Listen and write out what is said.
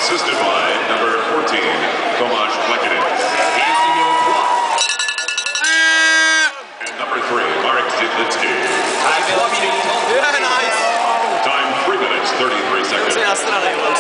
assisted by number 14, Tomáš Lekinen. And number 3, Marek Zidlický. Yeah, nice. Time 3 minutes, 33 seconds.